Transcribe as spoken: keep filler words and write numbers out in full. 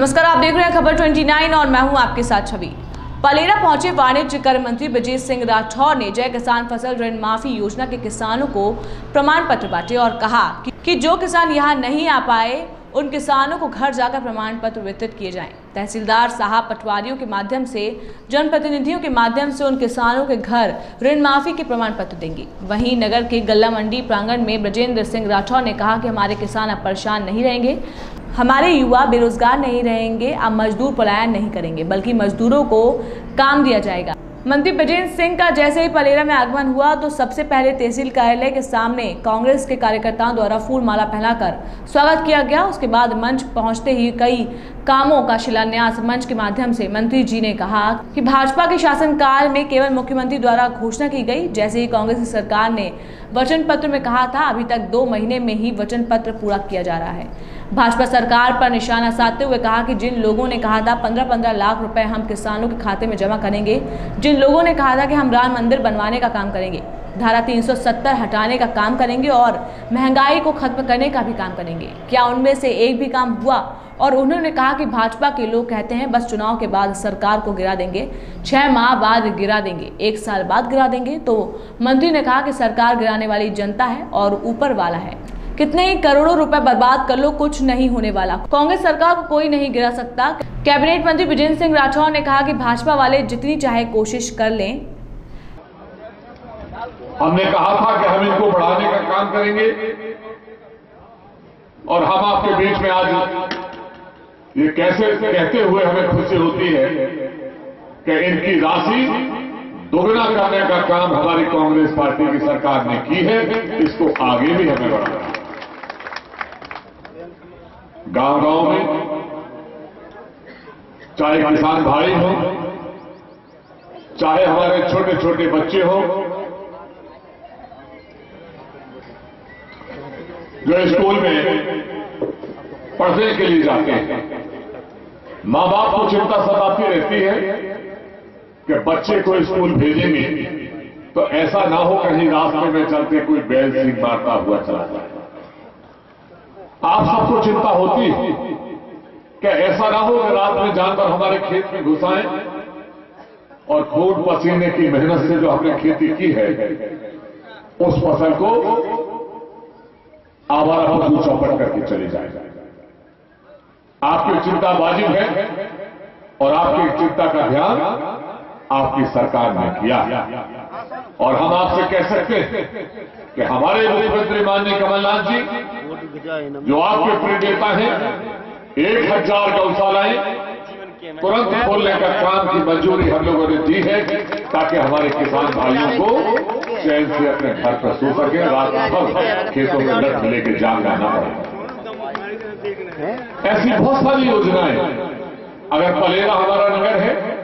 नमस्कार, आप देख रहे हैं खबर उनतीस और मैं हूं आपके साथ छवि। पलेरा पहुंचे वाणिज्य कर मंत्री ब्रजेश सिंह राठौर ने जय किसान फसल ऋण माफी योजना के किसानों को प्रमाण पत्र बांटे और कहा कि, कि जो किसान यहां नहीं आ पाए उन किसानों को घर जाकर प्रमाण पत्र वितरित किए जाएं। तहसीलदार साहब पटवारियों के माध्यम से जनप्रतिनिधियों के माध्यम से उन किसानों के घर ऋण माफी के प्रमाण पत्र देंगे। वहीं नगर के गल्ला मंडी प्रांगण में ब्रजेंद्र सिंह राठौर ने कहा कि हमारे किसान अब परेशान नहीं रहेंगे, हमारे युवा बेरोजगार नहीं रहेंगे, अब मजदूर पलायन नहीं करेंगे, बल्कि मजदूरों को काम दिया जाएगा। मंत्री ब्रजेंद्र सिंह का जैसे ही पलेरा में आगमन हुआ तो सबसे पहले तहसील कार्यालय के सामने कांग्रेस के कार्यकर्ताओं द्वारा फूल माला पहनाकर स्वागत किया गया। उसके बाद मंच पहुंचते ही कई कामों का शिलान्यास मंच के माध्यम से मंत्री जी ने कहा कि भाजपा के शासनकाल में केवल मुख्यमंत्री द्वारा घोषणा की गई, जैसे ही कांग्रेस की सरकार ने वचन पत्र में कहा था, अभी तक दो महीने में ही वचन पत्र पूरा किया जा रहा है। भाजपा सरकार पर निशाना साधते हुए कहा कि जिन लोगों ने कहा था पंद्रह पंद्रह लाख रुपए हम किसानों के खाते में जमा करेंगे, जिन लोगों ने कहा था कि हम राम मंदिर बनवाने का काम करेंगे, धारा तीन सौ सत्तर हटाने का काम करेंगे और महंगाई को खत्म करने का भी काम करेंगे, क्या उनमें से एक भी काम हुआ? और उन्होंने कहा कि भाजपा के लोग कहते हैं बस चुनाव के बाद सरकार को गिरा देंगे, छह माह बाद गिरा देंगे, एक साल बाद गिरा देंगे। तो मंत्री ने कहा कि सरकार गिराने वाली जनता है और ऊपर वाला है, कितने ही करोड़ों रुपए बर्बाद कर लो, कुछ नहीं होने वाला। कांग्रेस सरकार को कोई नहीं गिरा सकता। कैबिनेट मंत्री ब्रजेंद्र सिंह राठौर ने कहा कि भाजपा वाले जितनी चाहे कोशिश कर लें। हमने कहा था कि हम इनको बढ़ाने का काम करेंगे और हम आपके बीच में आज ये कैसे कहते हुए हमें खुशी होती है कि इनकी राशि दोगुना करने का काम हमारी कांग्रेस पार्टी की सरकार ने की है। इसको आगे भी हमें बढ़ाना है। गांव गांव में चाहे किसान भाई हो, चाहे हमारे छोटे छोटे बच्चे हो जो स्कूल में पढ़ने के लिए जाते हैं, मां बाप को चिंता सताती रहती है कि बच्चे को स्कूल भेजेंगे तो ऐसा ना हो कहीं रास्ते में चलते कोई बैल सिंह मारता हुआ चला जाए। आप सबको चिंता होती है कि ऐसा ना हो कि रात में जानवर हमारे खेत में घुसाएं और खून पसीने की मेहनत से जो हमने खेती की है उस फसल को आवारा पशु चौपट करके चले जाएगा। आपकी चिंता वाजिब है और आपकी चिंता का ध्यान आपकी सरकार ने किया और हम आपसे कह सकते हैं कि हमारे मुख्यमंत्री माननीय कमलनाथ जी जो आपके प्रिय नेता हैं, एक हजार गौशालाएं तुरंत खोलने का काम की मंजूरी हम लोगों ने दी है ताकि हमारे किसान भाइयों को चैन से अपने घर पर सो सके, रात भर खेतों में लट लेके जाना ना पड़े। ऐसी बहुत सारी योजनाएं, अगर पलेरा हमारा नगर है